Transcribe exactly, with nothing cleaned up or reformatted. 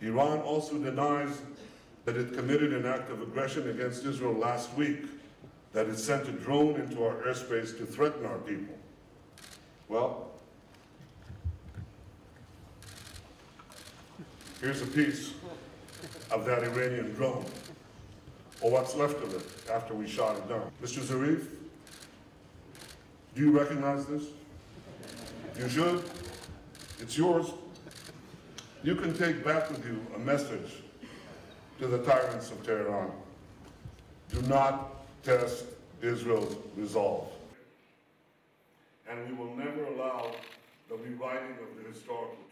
Iran also denies that it committed an act of aggression against Israel last week, that it sent a drone into our airspace to threaten our people. Well, here's a piece of that Iranian drone, or what's left of it after we shot it down. Mister Zarif, do you recognize this? You should. It's yours. You can take back with you a message to the tyrants of Tehran. Do not test Israel's resolve. And we will never allow the rewriting of the historical